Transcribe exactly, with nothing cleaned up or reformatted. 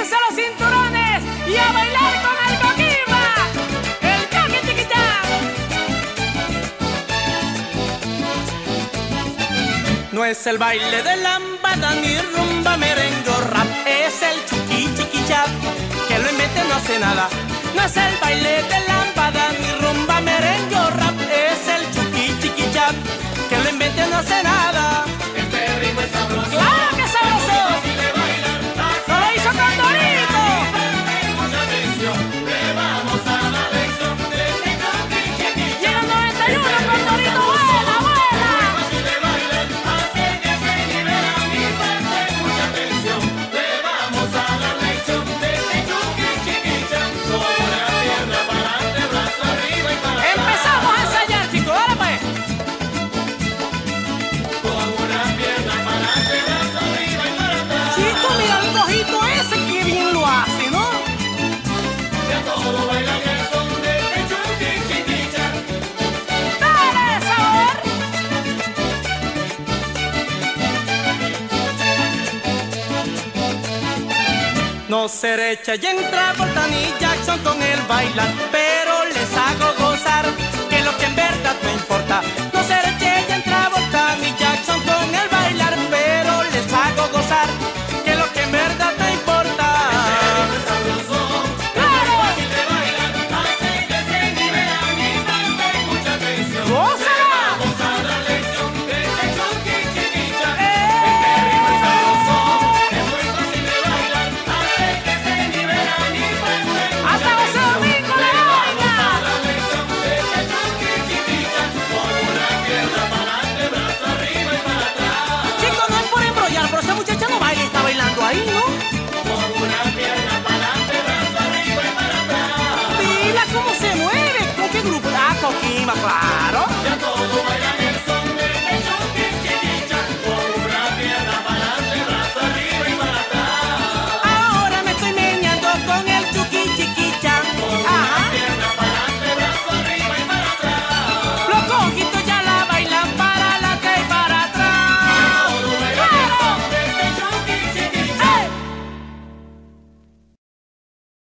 Quítese los cinturones y a bailar con el coquimba, el coqui chiquitá. No es el baile de lambada ni rumba, merengue o rap, es el chuqui chiquichap, que lo invente no hace nada. No es el baile de lambada ni rumba, merengue o rap, es el chuqui chiquichap, que lo invente no hace nada. Este ritmo es sabroso. ¡Claro que es sabroso! Si le bailan, ¡No lo hizo Condorito! mucha atención, le vamos a la lección de este chuqui chiquichap. Llega el noventa y uno, Condorito, vuela, vuela. Si le bailan, acérquese y verán mi parte. Mucha atención, le vamos a la lección de este chuqui chiquichap. Con una pierna para adelante, brazo arriba y para atrás. Empezamos a ensayar, chicos, dale pues. Con una pierna para adelante, brazo arriba y para atrás. Chicos, mira el cojito ese que bien lo hace, ¿no? Ya todo bailan el son de este chuqui chiquichap. ¡Dale, sabor! No seré Cheyenne, Travolta ni Jackson con el bailar, pero les hago gozar, que lo que en verdad me importa. No seré Cheyenne, Travolta ni Jackson con el bailar, pero les hago gozar, que lo que en verdad me importa. ¡Claro! Si le bailan, acérquese y verán mi parte. Mucha atención. ¡Gózala! Vamos a la lección de este chuqui chiquichap. ¡Eh! Este ritmo es sabroso. Es muy fácil de bailar. Acérquese y verán mi parte. ¡Hasta José Domingo le baila! A la lección de este chuqui chiquichap. Con una pierna para adelante, brazo arriba y para atrás. Chicos, no es por embrollar, pero esa muchacha no baila y está bailando ahí, ¿no? Con una pierna para adelante, brazo arriba y para atrás. Mira cómo se mueve. ¿Con qué grupo? Ah, Coquimba, claro.